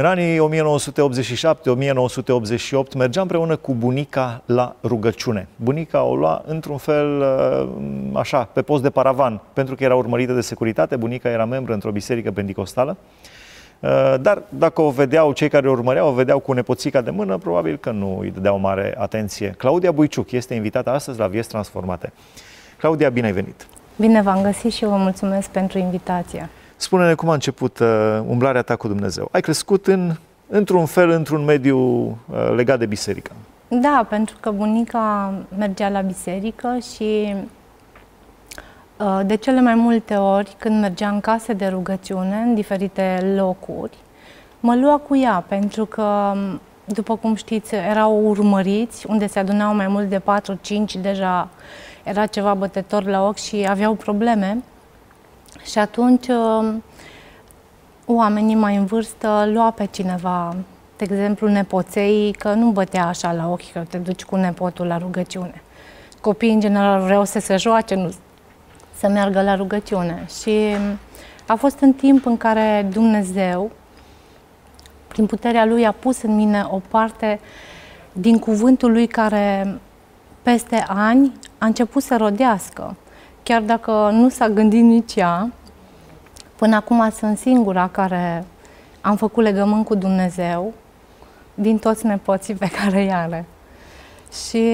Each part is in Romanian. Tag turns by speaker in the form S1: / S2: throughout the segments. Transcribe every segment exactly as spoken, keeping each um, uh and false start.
S1: În anii o mie nouă sute optzeci și șapte - o mie nouă sute optzeci și opt mergea împreună cu bunica la rugăciune. Bunica o lua într-un fel așa, pe post de paravan, pentru că era urmărită de securitate. Bunica era membră într-o biserică penticostală. Dar dacă o vedeau, cei care o urmăreau, o vedeau cu nepoțica de mână, probabil că nu îi dădeau mare atenție. Claudia Buiciuc este invitată astăzi la Vieți Transformate. Claudia, bine ai venit! Bine
S2: v-am găsit și eu vă mulțumesc pentru invitație.
S1: Spune-ne cum a început uh, umblarea ta cu Dumnezeu. Ai crescut în, într-un fel, într-un mediu uh, legat de biserică.
S2: Da, pentru că bunica mergea la biserică și uh, de cele mai multe ori, când mergea în case de rugăciune, în diferite locuri, mă lua cu ea, pentru că, după cum știți, erau urmăriți, unde se adunau mai mult de patru cinci, deja era ceva bătător la ochi și aveau probleme. Și atunci oamenii mai în vârstă lua pe cineva, de exemplu nepoței, că nu bătea așa la ochi că te duci cu nepotul la rugăciune. Copiii în general vreau să se joace, nu să meargă la rugăciune. Și a fost în timp în care Dumnezeu, prin puterea Lui, a pus în mine o parte din cuvântul Lui care peste ani a început să rodească. Chiar dacă nu s-a gândit nici ea, până acum sunt singura care am făcut legământ cu Dumnezeu din toți nepoții pe care i are. Și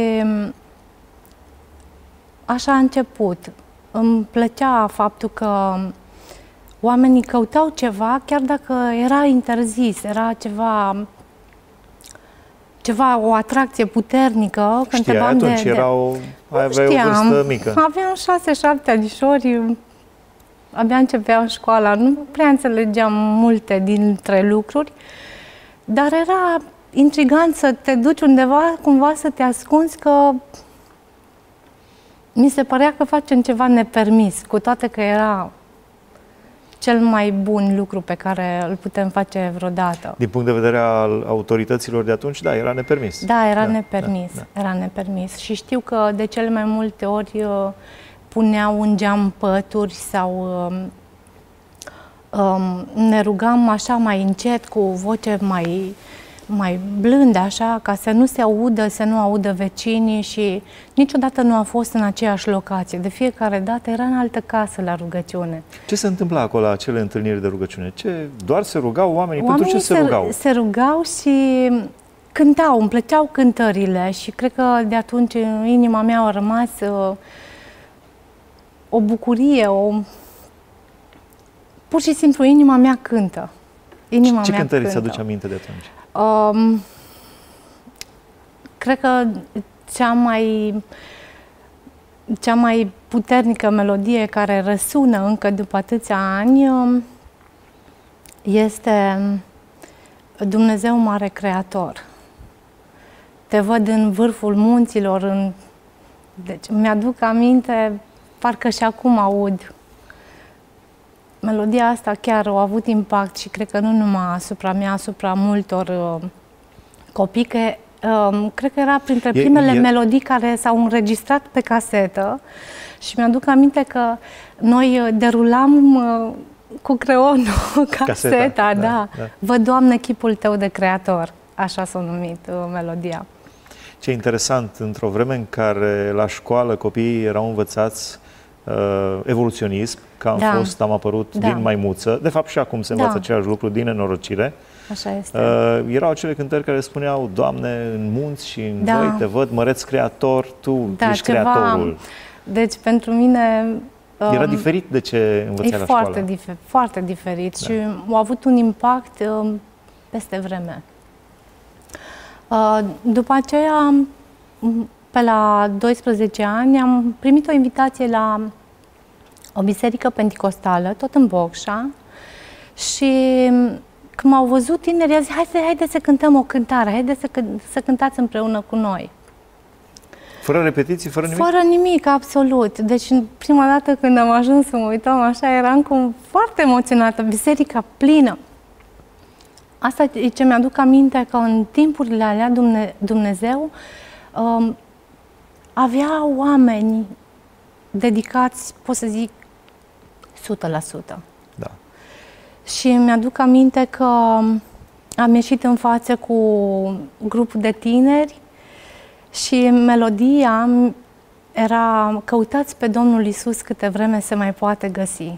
S2: așa a început. Îmi plăcea faptul că oamenii căutau ceva, chiar dacă era interzis, era ceva, ceva o atracție puternică.
S1: Știai, atunci de, erau, aveai o vârstă mică.
S2: Aveam șase șapte anișori, abia începeam școala, nu prea înțelegeam multe dintre lucruri, dar era intrigant să te duci undeva, cumva să te ascunzi, că mi se părea că facem ceva nepermis, cu toate că era cel mai bun lucru pe care îl putem face vreodată.
S1: Din punct de vedere al autorităților de atunci, da, era nepermis.
S2: Da, era da, nepermis, da, da. era nepermis. Și știu că de cele mai multe ori uh, puneau în geam pături sau uh, um, ne rugam așa mai încet, cu voce mai, mai blândă, așa, ca să nu se audă, să nu audă vecinii, și niciodată nu a fost în aceeași locație. De fiecare dată era în altă casă la rugăciune.
S1: Ce se întâmpla acolo la acele întâlniri de rugăciune? Ce, doar se rugau oamenii? oamenii pentru ce se, se rugau?
S2: Se rugau și cântau, îmi plăceau cântările și cred că de atunci în inima mea a rămas uh, o bucurie, o... pur și simplu inima mea cântă. Inima
S1: ce
S2: mea
S1: cântări
S2: cântă.
S1: ți-aduce aminte de atunci?
S2: Um, cred că cea mai, cea mai puternică melodie care răsună încă după atâția ani este Dumnezeu Mare Creator. Te văd în vârful munților, în... deci mi-aduc aminte, parcă și acum aud. Melodia asta chiar a avut impact și cred că nu numai asupra mea, asupra multor uh, copii, că uh, cred că era printre e, primele e... melodii care s-au înregistrat pe casetă și mi-aduc aminte că noi uh, derulam uh, cu creionul caseta, caseta da, da. da. Văd, Doamne, chipul Tău de Creator, așa s-a numit uh, melodia.
S1: Ce interesant, într-o vreme în care la școală copiii erau învățați Uh, evoluționism, că am da. fost, am apărut da. din maimuță. De fapt și acum se învață da. același lucru, din nenorocire.
S2: Așa este.
S1: Uh, erau acele cântări care spuneau: Doamne, în munți și în da. voi te văd, măreț creator, Tu da, ești ceva... creatorul.
S2: Deci pentru mine...
S1: Um, Era diferit de ce învățai la
S2: foarte
S1: școală.
S2: Difer foarte diferit da. și a avut un impact uh, peste vreme. Uh, după aceea, pe la doisprezece ani, am primit o invitație la o biserică penticostală, tot în Bocșa, și când m-au văzut tinerii, a zis: hai să, haide să cântăm o cântare, haide să, să cântați împreună cu noi.
S1: Fără repetiții, fără nimic?
S2: Fără nimic, absolut. Deci, prima dată când am ajuns să mă uitam așa, eram cum foarte emoționată, biserica plină. Asta e ce mi-aduc aminte, că în timpurile alea Dumne Dumnezeu um, avea oameni dedicați, pot să zic, o sută la sută.
S1: Da.
S2: Și mi-aduc aminte că am ieșit în față cu grupul de tineri și melodia era: căutați pe Domnul Iisus câte vreme se mai poate găsi.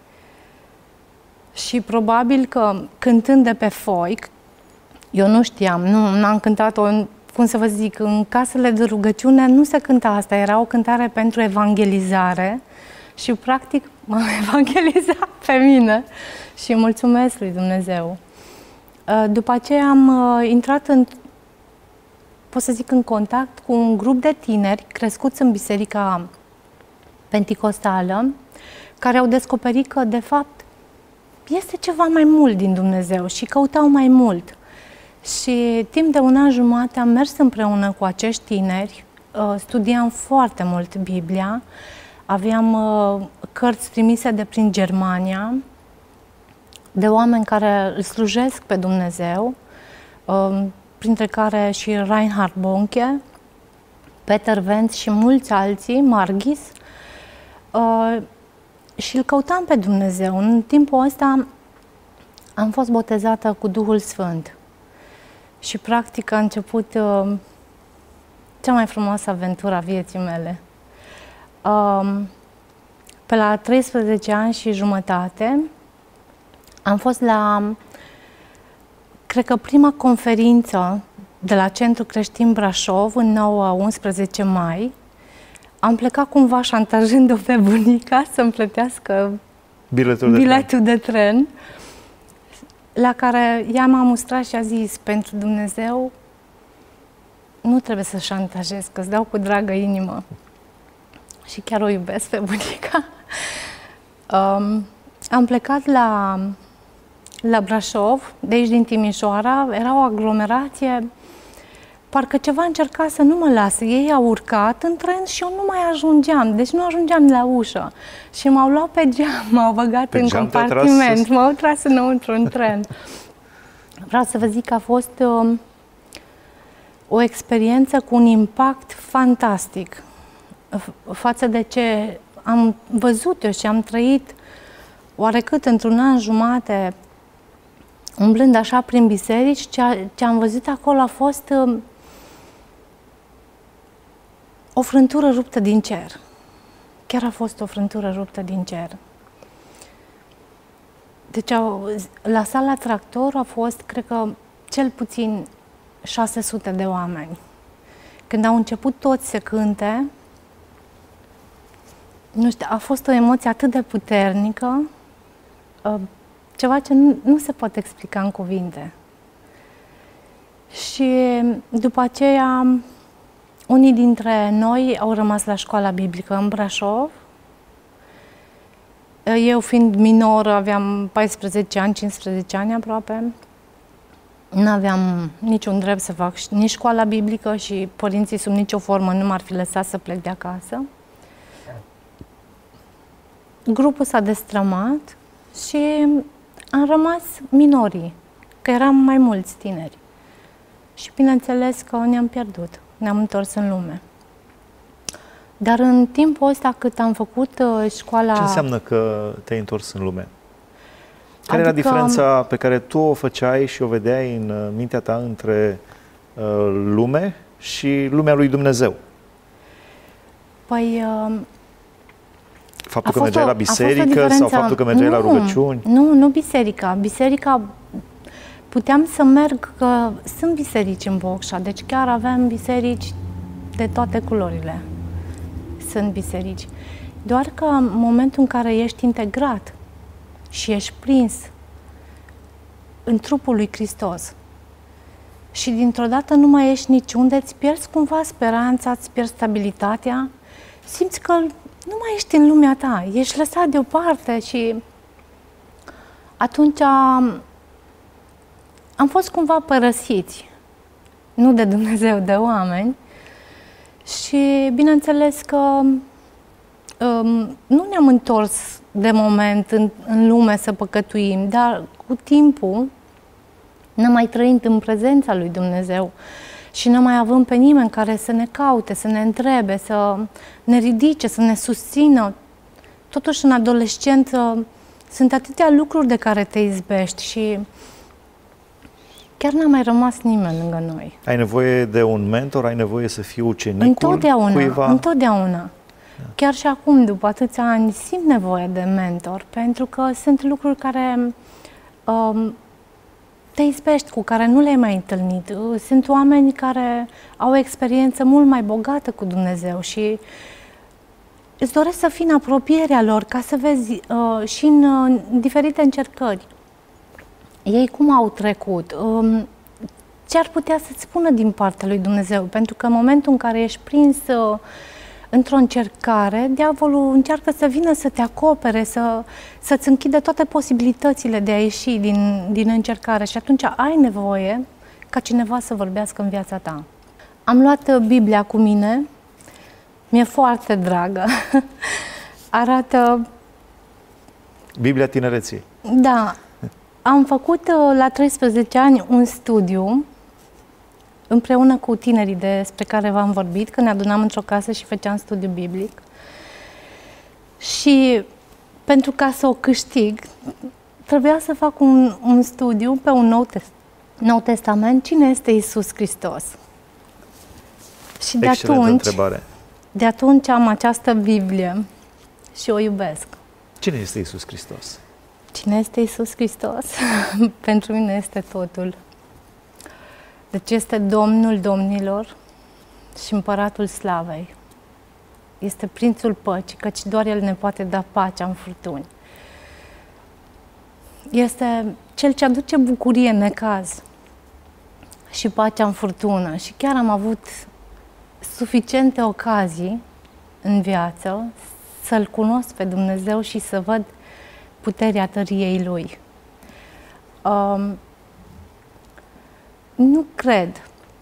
S2: Și probabil că cântând de pe foi, eu nu știam, nu am cântat-o, cum să vă zic, în casele de rugăciune nu se cânta asta, era o cântare pentru evangelizare și practic m-am evangelizat pe mine și mulțumesc lui Dumnezeu. După aceea am intrat în, pot să zic, în contact cu un grup de tineri crescuți în biserica penticostală, care au descoperit că, de fapt, este ceva mai mult din Dumnezeu și căutau mai mult. Și timp de un an jumate am mers împreună cu acești tineri, studiam foarte mult Biblia, aveam cărți trimise de prin Germania, de oameni care îl slujesc pe Dumnezeu, printre care și Reinhard Bonke, Peter Wenz și mulți alții, Margis, și îl căutam pe Dumnezeu. În timpul ăsta am fost botezată cu Duhul Sfânt și practic a început uh, cea mai frumoasă aventură a vieții mele. Uh, pe la treisprezece ani și jumătate am fost la, cred că prima conferință de la Centrul Creștin Brașov, în nouă unsprezece mai. Am plecat cumva șantajând-o pe bunica să-mi plătească
S1: biletul, de,
S2: biletul
S1: tren.
S2: de tren, la care ea m-a mustrat și a zis: pentru Dumnezeu nu trebuie să șantajez, că îți dau cu dragă inimă. Și chiar o iubesc pe bunica. Um, am plecat la, la Brașov, de aici din Timișoara, era o aglomerație. Parcă ceva încerca să nu mă lasă. Ei au urcat în tren și eu nu mai ajungeam. Deci nu ajungeam la ușă. Și m-au luat pe geam, m-au băgat pe în compartiment, m-au tras înăuntru în tren. Vreau să vă zic că a fost um, o experiență cu un impact fantastic față de ce am văzut eu și am trăit oarecât într-un an jumate, umblând așa prin biserici. Ce, ce am văzut acolo a fost um, o frântură ruptă din cer. Chiar a fost o frântură ruptă din cer. Deci, au, la sala Tractor a fost, cred că, cel puțin șase sute de oameni. Când au început toți să cânte, nu știu, a fost o emoție atât de puternică, ceva ce nu, nu se poate explica în cuvinte. Și după aceea, unii dintre noi au rămas la școala biblică în Brașov. Eu, fiind minoră, aveam paisprezece ani, cincisprezece ani aproape, nu aveam niciun drept să fac nici școala biblică și părinții sub nicio formă nu m-ar fi lăsat să plec de acasă. Grupul s-a destrămat și am rămas minorii, că eram mai mulți tineri. Și bineînțeles că ne-am pierdut, ne-am întors în lume. Dar în timpul ăsta cât am făcut uh, școala...
S1: Ce înseamnă că te-ai întors în lume? Care
S2: adică...
S1: era diferența pe care tu o făceai și o vedeai în uh, mintea ta între uh, lume și lumea lui Dumnezeu?
S2: Păi... Uh,
S1: faptul că mergeai o, la biserică sau faptul că mergeai
S2: nu,
S1: la rugăciuni?
S2: Nu, nu biserica. Biserica... Puteam să merg, că sunt biserici în Bocșa, deci chiar aveam biserici de toate culorile. Sunt biserici. Doar că în momentul în care ești integrat și ești prins în trupul lui Hristos și dintr-o dată nu mai ești niciunde, îți pierzi cumva speranța, îți pierzi stabilitatea, simți că nu mai ești în lumea ta, ești lăsat deoparte și atunci am, am fost cumva părăsiți, nu de Dumnezeu, de oameni. Și bineînțeles că um, nu ne-am întors de moment în, în lume să păcătuim, dar cu timpul ne mai trăind în prezența lui Dumnezeu și ne mai avem pe nimeni care să ne caute, să ne întrebe, să ne ridice, să ne susțină. Totuși, în adolescență sunt atâtea lucruri de care te izbești și chiar n-a mai rămas nimeni lângă noi.
S1: Ai nevoie de un mentor, ai nevoie să fii ucenicul
S2: Întotdeauna,
S1: cuiva?
S2: întotdeauna. Da. Chiar și acum, după atâția ani, simt nevoie de mentor, pentru că sunt lucruri care um, te izbești, cu care nu le-ai mai întâlnit. Sunt oameni care au o experiență mult mai bogată cu Dumnezeu și îți doresc să fii în apropierea lor, ca să vezi uh, și în uh, diferite încercări. Ei cum au trecut? Um, ce ar putea să-ți spună din partea lui Dumnezeu? Pentru că în momentul în care ești prins uh, într-o încercare, diavolul încearcă să vină să te acopere, să, să-ți închide toate posibilitățile de a ieși din, din încercare și atunci ai nevoie ca cineva să vorbească în viața ta. Am luat Biblia cu mine, mi-e foarte dragă, arată...
S1: Biblia tinereții.
S2: Da, am făcut la treisprezece ani un studiu împreună cu tinerii despre care v-am vorbit, când ne adunam într-o casă și făceam studiu biblic. Și pentru ca să o câștig, trebuia să fac un, un studiu pe un nou, test, nou testament, cine este Iisus Hristos. Și de atunci,
S1: întrebare.
S2: de atunci am această Biblie și o iubesc.
S1: Cine este Iisus Hristos?
S2: Cine este Iisus Hristos? Pentru mine este totul. Deci este Domnul domnilor și Împăratul slavei. Este Prințul păcii, căci doar El ne poate da pacea în furtuni. Este Cel ce aduce bucurie în necaz și pacea în furtună. Și chiar am avut suficiente ocazii în viață să-L cunosc pe Dumnezeu și să văd puterea tăriei Lui. Um, Nu cred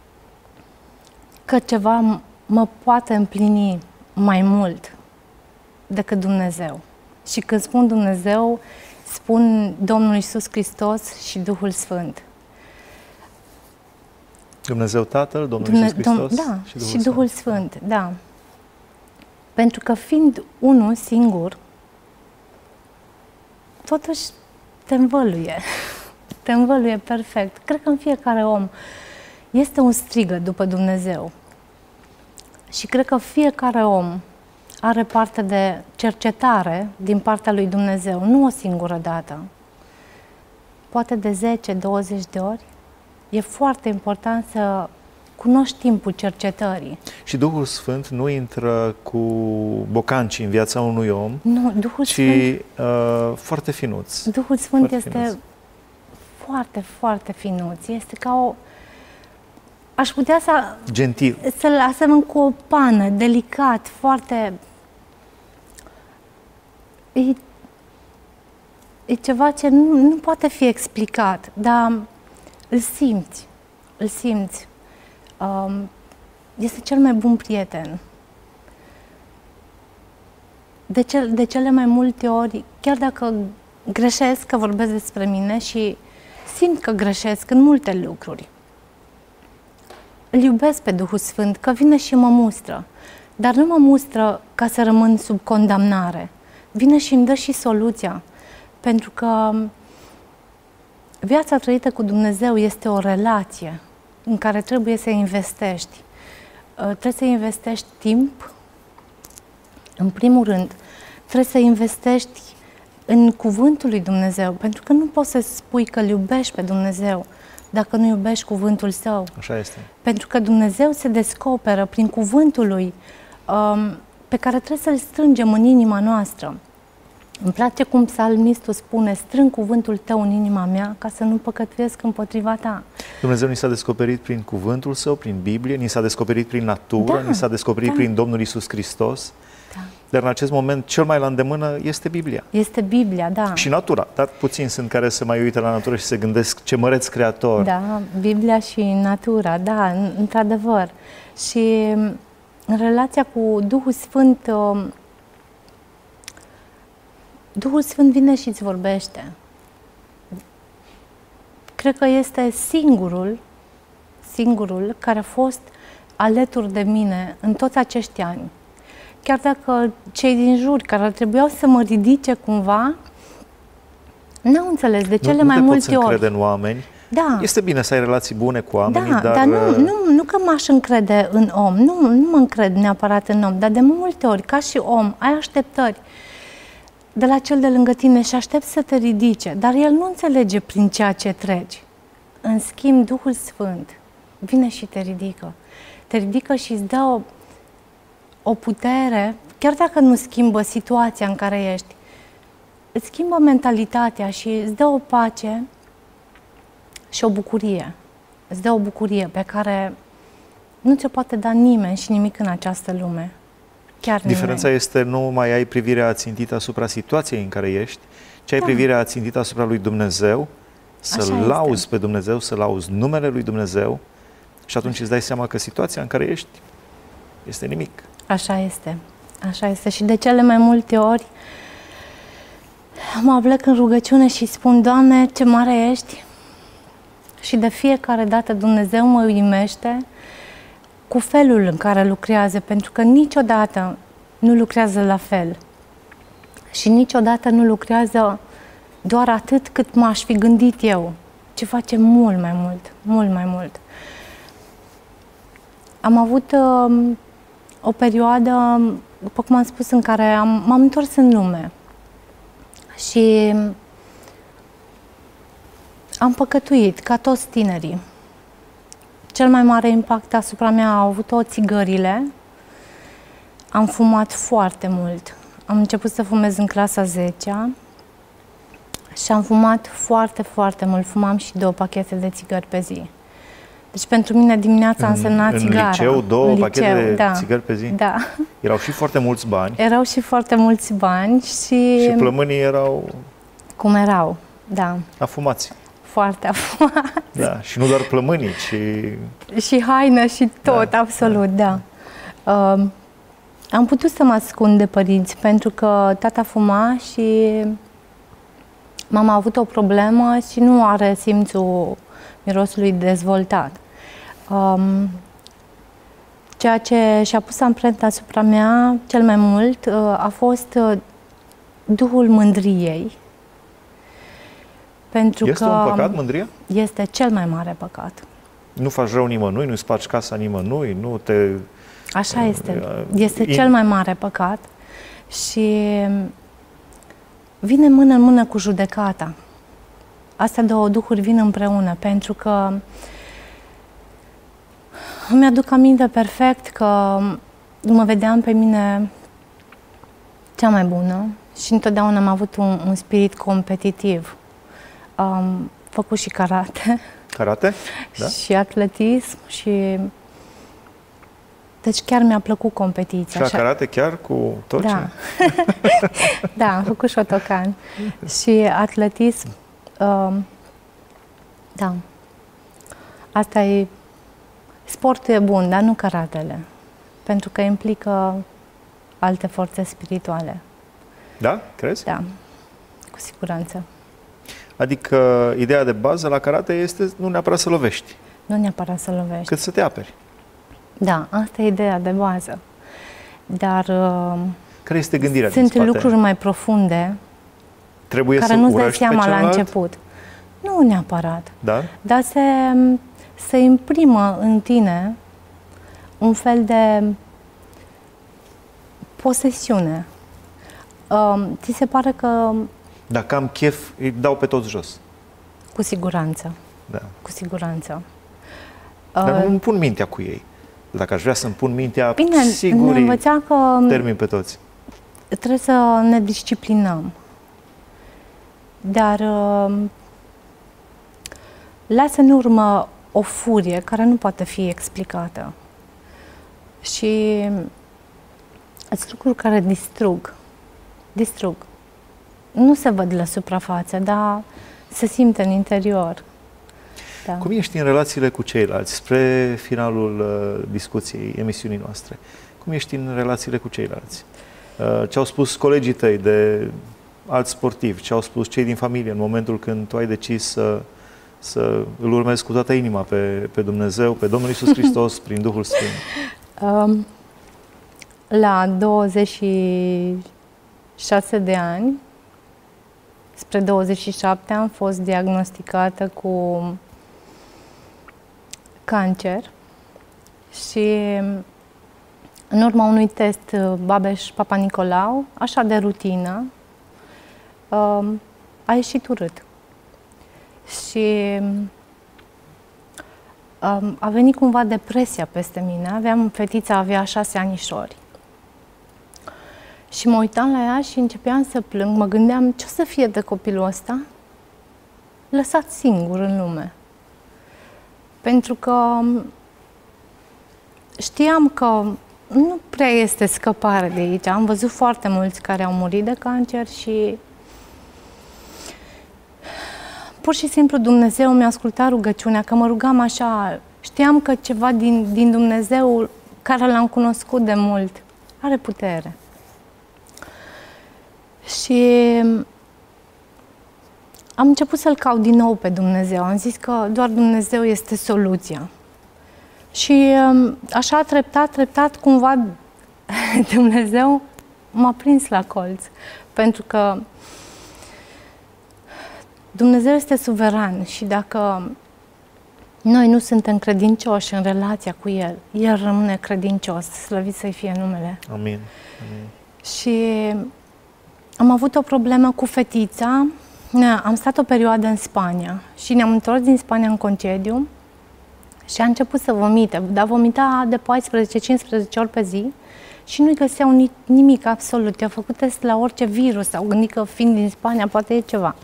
S2: că ceva mă poate împlini mai mult decât Dumnezeu. Și când spun Dumnezeu, spun Domnul Iisus Hristos și Duhul Sfânt.
S1: Dumnezeu Tatăl, Domnul
S2: Dumne-
S1: Iisus Hristos
S2: Dom- da,
S1: și Duhul
S2: și Duhul Sfânt. Sfânt, da. Pentru că fiind unul singur, totuși te învăluie. Te învăluie perfect. Cred că în fiecare om este un strigăt după Dumnezeu. Și cred că fiecare om are parte de cercetare din partea lui Dumnezeu, nu o singură dată. Poate de zece douăzeci de ori. E foarte important să cunoști timpul cercetării.
S1: Și Duhul Sfânt nu intră cu bocanci în viața unui om,
S2: Nu, Duhul
S1: ci
S2: Sfânt,
S1: uh, foarte finuț.
S2: Duhul Sfânt
S1: foarte
S2: este
S1: finuț.
S2: foarte, foarte finuț. Este ca o... Aș putea să...
S1: Gentil.
S2: Să-l asemăn cu o pană, delicat, foarte... E, e ceva ce nu, nu poate fi explicat, dar îl simți, îl simți. Um, este cel mai bun prieten. De, cel, de cele mai multe ori, chiar dacă greșesc, că vorbesc despre mine și simt că greșesc în multe lucruri, îl iubesc pe Duhul Sfânt, că vine și mă mustră. Dar nu mă mustră ca să rămân sub condamnare. Vine și îmi dă și soluția. Pentru că viața trăită cu Dumnezeu este o relație în care trebuie să investești. Trebuie să investești timp, în primul rând. Trebuie să investești în cuvântul lui Dumnezeu, pentru că nu poți să spui că îl iubești pe Dumnezeu dacă nu iubești cuvântul Său.
S1: Așa este.
S2: Pentru că Dumnezeu se descoperă prin cuvântul Lui, um, pe care trebuie să-l strângem în inima noastră. Îmi place cum psalmistul spune: strâng cuvântul Tău în inima mea ca să nu păcătuiesc împotriva Ta.
S1: Dumnezeu ni s-a descoperit prin cuvântul Său, prin Biblie, ni s-a descoperit prin natură,
S2: Da,
S1: ni s-a descoperit
S2: da.
S1: prin Domnul Iisus Hristos.
S2: Da.
S1: Dar în acest moment cel mai la îndemână este Biblia.
S2: Este Biblia, da.
S1: Și natura. Dar puțini sunt care se mai uită la natură și se gândesc ce măreț creator.
S2: Da, Biblia și natura, da, într-adevăr. Și în relația cu Duhul Sfânt, Duhul Sfânt vine și îți vorbește. Cred că este singurul, singurul care a fost alături de mine în toți acești ani. Chiar dacă cei din jur, care ar trebuiau să mă ridice cumva, n-au înțeles de cele
S1: nu,
S2: mai
S1: nu te
S2: multe
S1: poți
S2: ori.
S1: încrede în oameni
S2: Da.
S1: Este bine să ai relații bune cu oamenii,
S2: da,
S1: dar...
S2: dar nu, nu, nu că m-aș încrede în om, nu, nu mă încred neapărat în om, dar de multe ori, ca și om, ai așteptări de la cel de lângă tine și aștept să te ridice, dar el nu înțelege prin ceea ce treci. În schimb, Duhul Sfânt vine și te ridică. Te ridică și îți dă o, o putere, chiar dacă nu schimbă situația în care ești, îți schimbă mentalitatea și îți dă o pace și o bucurie. Îți dă o bucurie pe care nu ți-o poate da nimeni și nimic în această lume. Chiar
S1: Diferența
S2: nimeni.
S1: este nu mai ai privirea țintită asupra situației în care ești, ci ai
S2: Da.
S1: privirea țintită asupra lui Dumnezeu, să-L
S2: Așa
S1: lauzi
S2: este.
S1: pe Dumnezeu, să lauzi numele lui Dumnezeu și atunci îți dai seama că situația în care ești este nimic.
S2: Așa este. Așa este. Și de cele mai multe ori mă plec în rugăciune și spun: Doamne, ce mare ești! Și de fiecare dată Dumnezeu mă uimește cu felul în care lucrează, pentru că niciodată nu lucrează la fel. Și niciodată nu lucrează doar atât cât m-aș fi gândit eu, ci face mult mai mult, mult mai mult. Am avut uh, o perioadă, după cum am spus, în care am, m-am întors în lume și am păcătuit, ca toți tinerii. Cel mai mare impact asupra mea au avut-o țigările. Am fumat foarte mult. Am început să fumez în clasa a zecea și am fumat foarte, foarte mult. Fumam și două pachete de țigări pe zi. Deci pentru mine dimineața a însemnat
S1: în
S2: țigara.
S1: liceu, două
S2: în
S1: pachete
S2: liceu,
S1: de
S2: da.
S1: țigări pe zi?
S2: Da.
S1: Erau și foarte mulți bani.
S2: Erau și foarte mulți bani și...
S1: Și plămânii erau
S2: Cum erau, da.
S1: afumați.
S2: Foarte afumați.
S1: Da, și nu doar plămânii, ci...
S2: Și haină și tot,
S1: Da,
S2: absolut, da. da. Uh, am putut să mă ascund de părinți pentru că tata fuma și mama a avut o problemă și nu are simțul mirosului dezvoltat. Um, ceea ce și-a pus amprenta asupra mea cel mai mult uh, a fost uh, duhul mândriei. Pentru
S1: Este
S2: că
S1: un păcat, mândria?
S2: este cel mai mare păcat.
S1: Nu faci rău nimănui, nu-i spargi casa nimănui, nu te...
S2: Așa este. Este
S1: In-
S2: cel mai mare păcat și vine mână în mână cu judecata. Astea două duhuri vin împreună, pentru că îmi aduc aminte perfect că mă vedeam pe mine cea mai bună și întotdeauna am avut un, un spirit competitiv. Am făcut și karate.
S1: Karate? Da?
S2: Și atletism și... Deci chiar mi-a plăcut competiția.
S1: Și la karate chiar cu tot
S2: Da.
S1: ce...
S2: Da, am făcut Shotokan. Și atletism, um, da. Asta e... Sportul e bun, dar nu karatele. Pentru că implică alte forțe spirituale.
S1: Da? Crezi?
S2: Da, cu siguranță.
S1: Adică ideea de bază la karate este nu neapărat să lovești,
S2: Nu neapărat să lovești.
S1: cât să te aperi.
S2: Da, asta e ideea de bază. Dar uh,
S1: Care este gândirea din
S2: sunt
S1: spate?
S2: lucruri mai profunde
S1: Trebuie
S2: care
S1: să
S2: nu-ți dai
S1: urăști pe
S2: seama la
S1: celălalt?
S2: început. Nu neapărat.
S1: Da?
S2: Dar se, se imprimă în tine un fel de posesiune. Uh, ți se pare că,
S1: Dacă am chef, îi dau pe toți jos.
S2: cu siguranță,
S1: Da.
S2: cu siguranță.
S1: Dar
S2: Uh,
S1: nu îmi pun mintea cu ei. Dacă aș vrea să-mi pun mintea,
S2: Bine,
S1: sigur
S2: ne
S1: îi
S2: învăța că
S1: termin pe toți.
S2: trebuie să ne disciplinăm. Dar uh, lasă în urmă o furie care nu poate fi explicată. Și sunt lucruri care distrug. Distrug. Nu se văd la suprafață, dar se simte în interior. Da.
S1: Cum ești în relațiile cu ceilalți? Spre finalul uh, discuției, emisiunii noastre. Cum ești în relațiile cu ceilalți? Uh, ce au spus colegii tăi de alți sportivi? Ce au spus cei din familie în momentul când tu ai decis să, să îl urmezi cu toată inima pe, pe Dumnezeu, pe Domnul Iisus Hristos, prin Duhul Sfânt?
S2: Um, la douăzeci și șase de ani, spre douăzeci și șapte, am fost diagnosticată cu cancer și în urma unui test Babeș-Papa Nicolau, așa de rutină, a ieșit urât. Și a venit cumva depresia peste mine. Aveam, fetița avea șase anișori. Și mă uitam la ea și începeam să plâng. Mă gândeam, ce o să fie de copilul ăsta? Lăsat singur în lume. Pentru că știam că nu prea este scăpare de aici. Am văzut foarte mulți care au murit de cancer și pur și simplu Dumnezeu mi-a ascultat rugăciunea, că mă rugam așa. Știam că ceva din, din Dumnezeu, care l-am cunoscut de mult, are putere. Și am început să-L caut din nou pe Dumnezeu. Am zis că doar Dumnezeu este soluția. Și așa, treptat, treptat, cumva Dumnezeu m-a prins la colț. Pentru că Dumnezeu este suveran și dacă noi nu suntem credincioși în relația cu El, El rămâne credincios, slăvit să-i fie numele.
S1: Amin. Amin.
S2: Și am avut o problemă cu fetița. Am stat o perioadă în Spania și ne-am întors din Spania în concediu și a început să vomite, dar vomita de paisprezece-cincisprezece ori pe zi și nu-i găseau nimic absolut. I-au făcut test la orice virus, au gândit că fiind din Spania poate e ceva.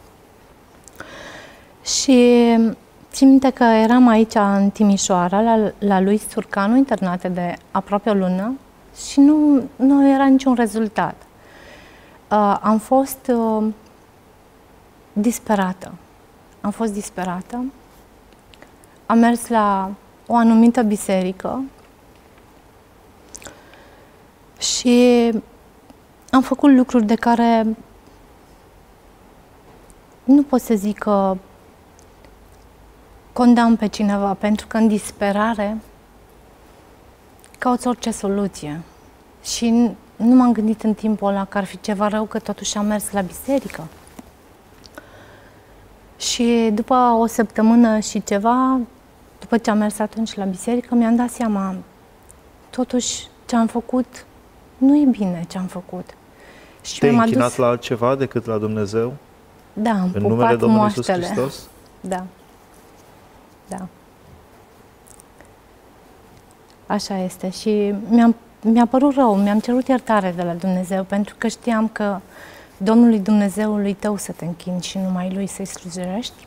S2: Și țin minte că eram aici în Timișoara, la, la lui Surcanu, internate de aproape o lună și nu, nu era niciun rezultat. Uh, am fost uh, disperată. Am fost disperată. Am mers la o anumită biserică și am făcut lucruri de care nu pot să zic că condamn pe cineva, pentru că în disperare cauți orice soluție. Și nu m-am gândit în timpul ăla că ar fi ceva rău, că totuși am mers la biserică. Și după o săptămână și ceva, după ce am mers atunci la biserică, mi-am dat seama, totuși ce am făcut nu e bine ce am făcut. Și
S1: te-ai
S2: mi-am
S1: închinat
S2: adus...
S1: la altceva decât la Dumnezeu?
S2: Da, am
S1: în
S2: pupat
S1: numele Domnului
S2: moaștele.
S1: Iisus Hristos?
S2: Da. Da. Așa este. Și mi-a mi-a părut rău, mi-am cerut iertare de la Dumnezeu, pentru că știam că Domnului Dumnezeului tău să te închini și numai Lui să-i slujești.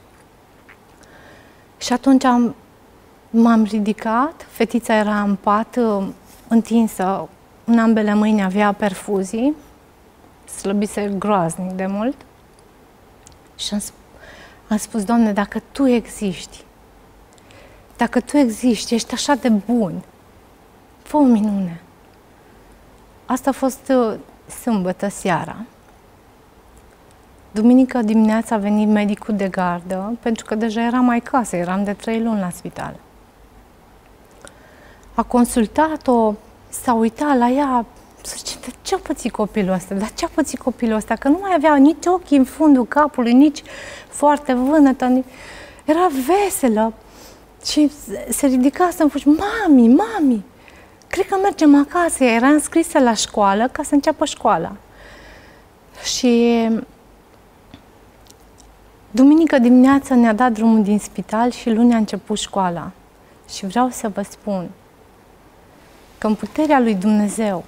S2: Și atunci am, m-am ridicat, fetița era în pat, întinsă, în ambele mâini avea perfuzii, slăbise groaznic de mult. Și am, am spus, Doamne, dacă Tu existi, dacă Tu existi, ești așa de bun, fă o minune. Asta a fost uh, sâmbătă seara. Duminică dimineața a venit medicul de gardă, pentru că deja eram acasă, eram de trei luni la spital. A consultat-o, s-a uitat la ea, zice, ce-a pățit copilul ăsta? Dar ce-a pățit copilul ăsta? Că nu mai avea nici ochii în fundul capului, nici foarte vânătă, nici... era veselă. Și se ridica să-mi fugi, mami, mami, cred că mergem acasă. Ea era înscrisă la școală ca să înceapă școala. Și duminică dimineața ne-a dat drumul din spital și luni a început școala. Și vreau să vă spun că în puterea lui Dumnezeu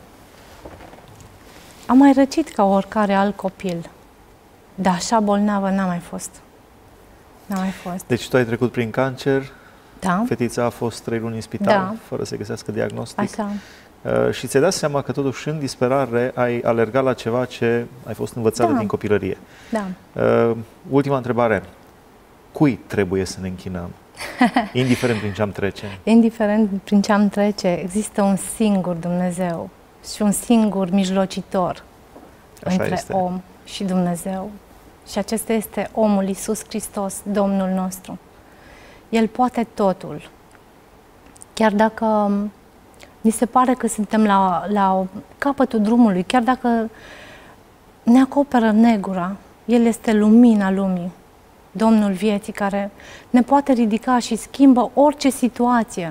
S2: am mai răcit ca oricare alt copil, dar așa bolnavă n-a mai fost. N-a mai fost.
S1: Deci tu ai trecut prin cancer,
S2: da.
S1: Fetița a fost trei luni în spital, da. fără să găsească diagnostic.
S2: Așa.
S1: Uh, și ți-ai dat seama că totuși în disperare ai alergat la ceva ce ai fost învățată
S2: da.
S1: din copilărie.
S2: Da.
S1: Uh, ultima întrebare. Cui trebuie să ne închinăm? Indiferent prin ce am trece.
S2: Indiferent prin ce am trece, există un singur Dumnezeu și un singur mijlocitor
S1: Așa
S2: între
S1: este.
S2: om și Dumnezeu. Și acesta este omul Iisus Hristos, Domnul nostru. El poate totul. Chiar dacă ni se pare că suntem la, la capătul drumului, chiar dacă ne acoperă negura, El este lumina lumii. Domnul vieții, care ne poate ridica și schimbă orice situație.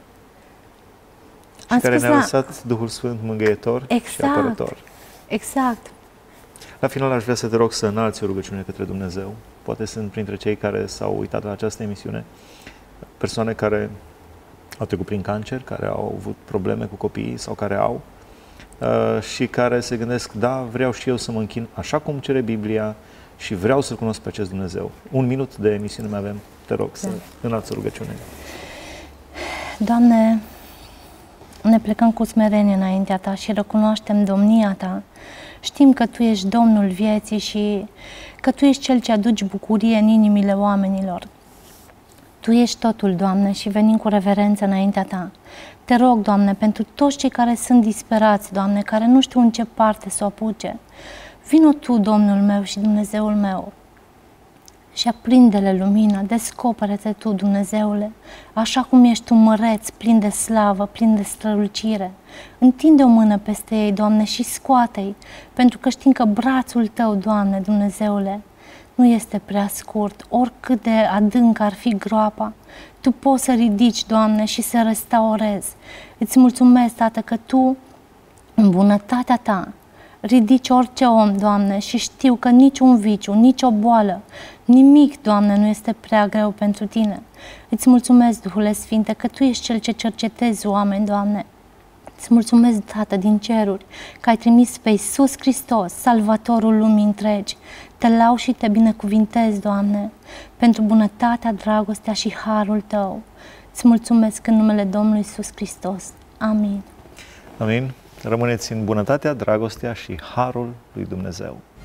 S1: Și Am care ne-a lăsat Duhul Sfânt mângâietor
S2: exact,
S1: și apărător.
S2: Exact.
S1: La final aș vrea să te rog să înalți o rugăciune către Dumnezeu. Poate sunt printre cei care s-au uitat la această emisiune persoane care au trecut prin cancer, care au avut probleme cu copiii sau care au uh, și care se gândesc, da, vreau și eu să mă închin așa cum cere Biblia și vreau să-L cunosc pe acest Dumnezeu. Un minut de emisiune mai avem. Te rog să da. înalți o rugăciune.
S2: Doamne, ne plecăm cu smerenie înaintea Ta și recunoaștem domnia Ta. Știm că Tu ești Domnul vieții și că Tu ești Cel ce aduci bucurie în inimile oamenilor. Tu ești totul, Doamne, și venim cu reverență înaintea Ta. Te rog, Doamne, pentru toți cei care sunt disperați, Doamne, care nu știu în ce parte să o apuce, vino Tu, Domnul meu și Dumnezeul meu, și aprinde-le lumina, descoperă-te Tu, Dumnezeule, așa cum ești Tu măreț, plin de slavă, plin de strălucire. Întinde o mână peste ei, Doamne, și scoate-i, pentru că știm că brațul Tău, Doamne, Dumnezeule, nu este prea scurt, oricât de adânc ar fi groapa. Tu poți să ridici, Doamne, și să restaurezi. Îți mulțumesc, Tată, că Tu, în bunătatea Ta, ridici orice om, Doamne, și știu că niciun viciu, nici o boală, nimic, Doamne, nu este prea greu pentru Tine. Îți mulțumesc, Duhule Sfinte, că Tu ești Cel ce cercetezi oameni, Doamne. Îți mulțumesc, Tată din ceruri, că ai trimis pe Iisus Hristos, Salvatorul lumii întregi. Te lau și Te binecuvintez, Doamne, pentru bunătatea, dragostea și harul Tău. Îți mulțumesc în numele Domnului Iisus Hristos. Amin.
S1: Amin. Rămâneți în bunătatea, dragostea și harul lui Dumnezeu.